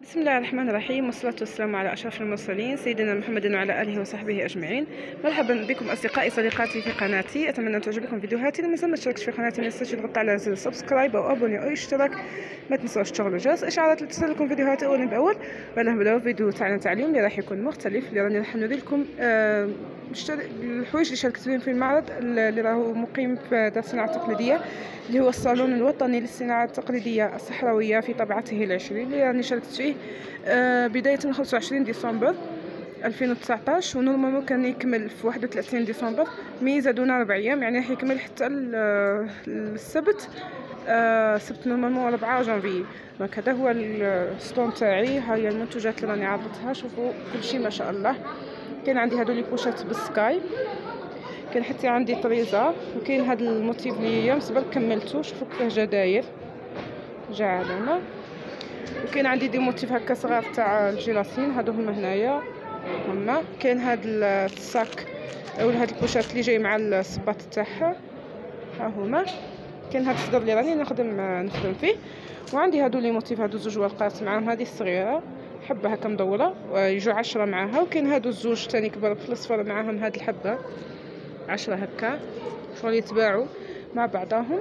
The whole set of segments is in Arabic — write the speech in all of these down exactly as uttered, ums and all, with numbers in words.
بسم الله الرحمن الرحيم، والصلاة والسلام على أشرف المرسلين سيدنا محمد وعلى آله وصحبه أجمعين. مرحبا بكم أصدقائي صديقاتي في قناتي، أتمنى أن تعجبكم فيديوهاتي. لما ما اشتركتش في قناتي ما تنساش تضغط على زر سبسكرايب أو أبوني أو اشتراك. ما تنساوش تشغلوا الجرس إشعارات لتصلكم فيديوهاتي أول بأول. ولا نبداو فيديو تاعنا تاع اليوم اللي راح يكون مختلف، اللي راني راح نوري لكم آه الحوايج اللي شاركت فيهم في المعرض اللي راهو مقيم في دار الصناعة التقليدية، اللي هو الصالون الوطني للصناعة التقليدية الصحراوية في طبعته العشرين، اللي راني شاركت فيه آه بداية من خمسة وعشرين ديسمبر ألفين وتسعطاش، ونورمالمون كان يكمل في واحد وثلاثين ديسمبر. مي زادونا ربع ايام، يعني راح يكمل حتى السبت. آه سبت نورمالمون ربعة جانفي. دونك هذا هو الستون تاعي، ها هي المنتوجات اللي راني عرضتها. شوفوا كلشي ما شاء الله. كاين عندي هادو لي بوشات بالسكاي، كاين حتى عندي طريزه، وكاين هاد الموتيف اللي يوم صبر كملتو. شوفوا كيفاه جا داير، جا علامه. وكاين عندي دي موتيف هكا صغار تاع الجيلاتين، هادو هما هنايا هما. كاين هاد الصاك ولا هاد البوشات اللي جاي مع الصباط تاعها، ها هما. كاين هاد الصدر اللي راني نخدم نخدم فيه. وعندي هادو لي موتيف، هادو زوج ورقات معاهم، هادي الصغيره حبه هكا مدوره ويجوا عشرة معاها. وكاين هادو الزوج تاني كبار في الاصفر معاهم هاد الحبه عشرة هكا، شغل يتباعوا مع بعضهم.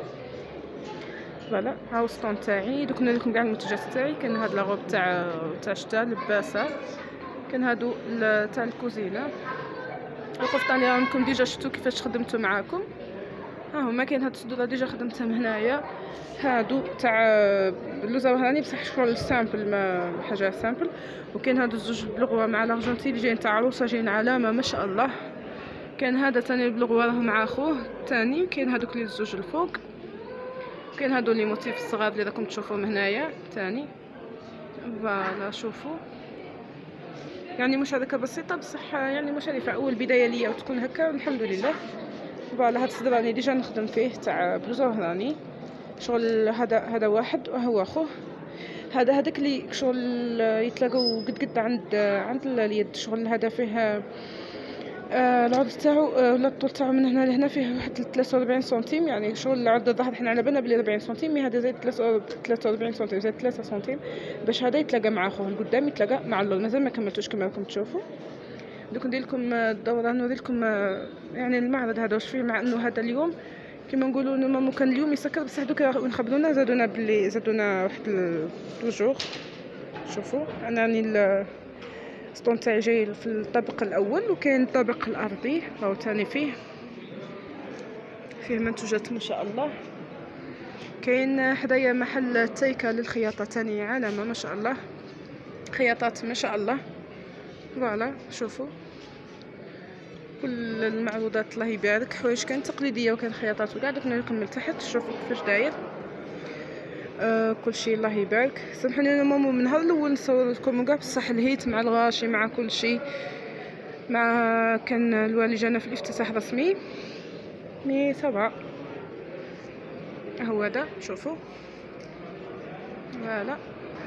فوالا هاو السطون تاعي. دوك نوري لكم كاع المنتوجات تاعي. كاين هاد لاغوب تاع تاع الشتا لباسه، كاين هادو تاع الكوزينه، القفطان اللي راكم ديجا شفتو كيفاش خدمته معاكم. ها هما. كاين هاد الصدور ديجا خدمتهم هنايا، هادو تاع بلوزه وهراني بصح شغل سامبل، ما حاجه سامبل. وكاين هادو الزوج بلغوه مع لارجنتي اللي جايين تاع عروسه، جايين علامه ما شاء الله. كاين هذا تاني البلغوه راه مع خوه تاني. وكاين هادوك لي الزوج الفوق. كاين هادو لي موتيف الصغار اللي راكم تشوفوهم هنايا تاني. فوالا شوفوا، يعني مشاركه بسيطه بصح يعني مشرفه، اول بدايه ليا وتكون هكا الحمد لله. فوالا هاد الصدر راني ديجا نخدم فيه تاع بلوزه وهراني شغل. هذا هذا واحد وهو خوه. هذا هذاك اللي شغل يتلاقوا قد قد عند عند اليد. شغل هذا فيه آه العرض تاعو آه ولا الطول تاعو من هنا لهنا فيه واحد ثلاثة وأربعين سنتيم. يعني شغل العرض الظهر حنا على بالنا بلي أربعين سنتيم، مي هذا زايد ثلاثة وأربعين سنتيم، زايد ثلاثة سنتيم باش هذا يتلاقى مع خوه القدام، يتلاقى مع اللور. مازال ما كملتوش كما راكم تشوفوا. دوك ندير لكم الدوره نوري لكم يعني المعرض هذا واش فيه، مع انه هذا اليوم كما نقولوا نورمالمون كان اليوم يسكر، بصح دوكا وين خبرونا زادونا بلي زادونا واحد توجور. شوفوا انا راني السطون تاعي جاي في الطابق الاول، وكاين الطابق الارضي راهو تاني فيه فيه منتوجات ما شاء الله. كاين حدايا محل تيكا للخياطه تاني علامه ما شاء الله، خياطات ما شاء الله. فوالا شوفوا كل المعروضات الله يبارك، حوايج كان تقليديه وكان خياطات وكاع. دوك نوريكم من تحت شوفوا كيفاش داير آه كل شيء الله يبارك. سامحوني انا ماما من نهار الاول نصور لكم كاع، بصح الهيت مع الغاشي مع كل شيء، مع كان الوالي جانا في الافتتاح رسمي. مي سبعة هو هذا شوفوا. فوالا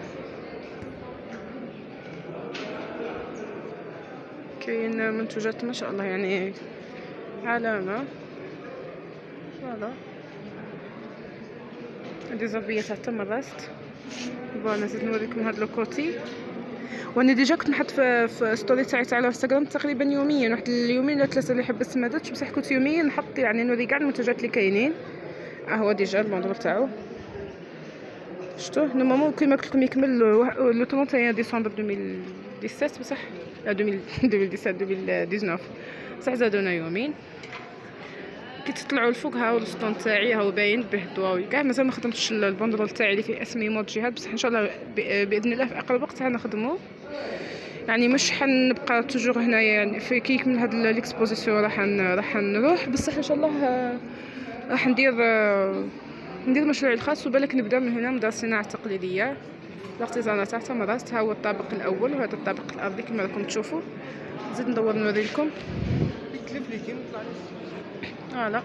كاين منتوجات ما شاء الله يعني علامه. فوالا هادي زربيه تاع تم الراست. فوالا نزيد نوريكم هاد لوكوتي. وانا ديجا كنت نحط في, في ستوري تاعي تاع الانستغرام تقريبا يوميا، واحد اليومين ولا ثلاثه اللي حبست ما درتش، بصح كنت يوميا نحط يعني نوري كاع المنتوجات اللي كاينين. ها هو ديجا الموندور تاعو شفتوه. نورمالمون كيما قلت لكم يكمل لو ثلاثة وثلاثين ديسمبر ألفين وسبعطاش، بصح ألفين وسبعطاش ألفين وتسعطاش بصح زادونا يومين. كي تطلعوا الفوق هاو السطون تاعي هاو باين به ضواوي كاع. مازال ما خدمتش البوندرول تاعي اللي فيه اسمي مود جهاد، بصح ان شاء الله باذن الله في اقرب وقت غنخدمو. يعني مش حنبقى توجور هنايا، يعني في كي يكمل هاد ليكسبوزيسيون راح راح نروح، بصح ان شاء الله راح ندير ندير مشروعي الخاص. وبالك نبدا من هنا من دار الصناعه التقليديه الارتيزانات تاع تمراست. ها هو الطابق الاول وهذا الطابق الارضي كما راكم تشوفوا. نزيد ندور نوري لكم. فوالا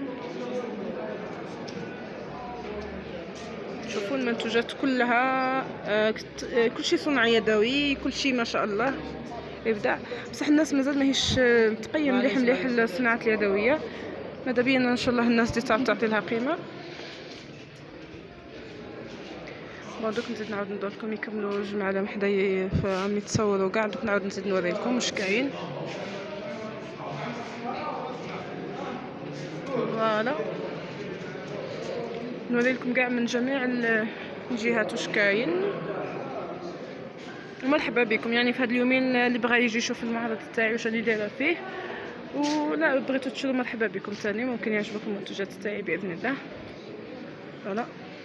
شوفوا المنتوجات كلها آه كلشي صنع يدوي، كلشي ما شاء الله ابداع. بصح الناس مازال ماهيش تقيم مليح مليح الصناعات اليدويه. ماذا بينا ان شاء الله الناس دي تعرف تعطي لها قيمه. بون دوك نزيد نعاود ندور لكم يكملوا الجماعه اللي حدايا عم يتصوروا كاع. دوك نعاود نزيد نوريكم واش كاين. فوالا نوري لكم كاع من جميع الجهات واش كاين. ومرحبا بكم يعني في هاد اليومين اللي بغى يجي يشوف المعرض تاعي واش راني دايره فيه، ولا بغيتو تشرو مرحبا بكم ثاني. ممكن يعجبكم المنتوجات تاعي باذن الله. فوالا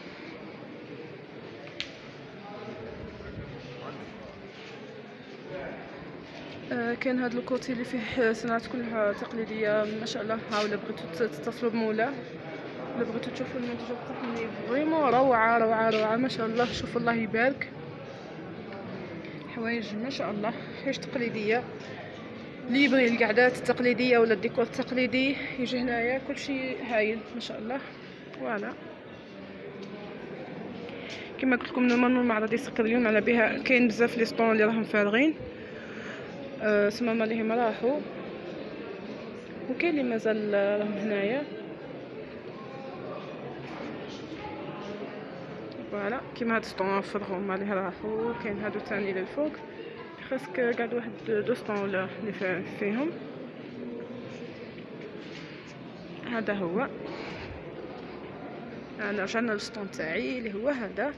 آه كاين هاد الكوتي اللي فيه صناعات كلها تقليديه ما شاء الله. ها ولا بغيتو تتصلوا بمولاه ولا بغيتو تشوفوا المنتوجات تاعهم فريمون روعه روعه روعه ما شاء الله. شوفوا الله يبارك، حوايج ما شاء الله، حوايج تقليديه. اللي يبغي القعدات التقليديه ولا الديكور التقليدي يجي هنايا، كلشي هايل ما شاء الله. فوالا كما قلت لكم نورمالمون المعرض يسكر اليوم على بها. كاين بزاف لي سطون اللي راهم فارغين أه سماما ليهم راحوا، وكاين اللي مازال راهم هنايا. فوالا كيما هاد سطون فرغوا هما اللي راحوا. كاين هادو ثاني للفوق خاصك قاعد واحد دو سطون ولا اللي فيهم. هذا هو انا رجعنا للسطون تاعي اللي هو هذا.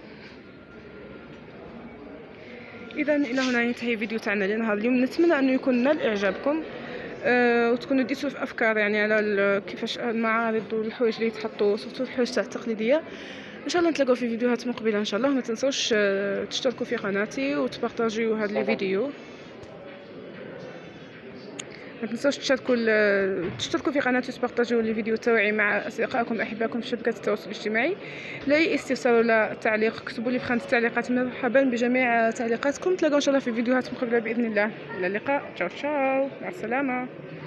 اذا الى هنا ينتهي فيديو تاعنا لنهار اليوم. نتمنى انه يكون نال اعجابكم أه وتكونوا ديتوا في افكار يعني على كيفاش المعارض والحوايج اللي يتحطوا، سورتو الحوايج تاع التقليديه. ان شاء الله نتلاقاو في فيديوهات مقبله ان شاء الله. ما تنسوش أه تشتركوا في قناتي وتبارطاجيو هاد لي فيديو. ما تنسوش تشاركوا تشتركوا في قناتي وتبارطاجيو لي فيديو تاوعي مع اصدقائكم احبائكم في شبكات التواصل الاجتماعي. لاي استفسار ولا تعليق اكتبوا لي في خانه التعليقات. مرحبا بجميع تعليقاتكم. نتلاقاو ان شاء الله في فيديوهات مقبله باذن الله. الى اللقاء. تشاو تشاو مع السلامه.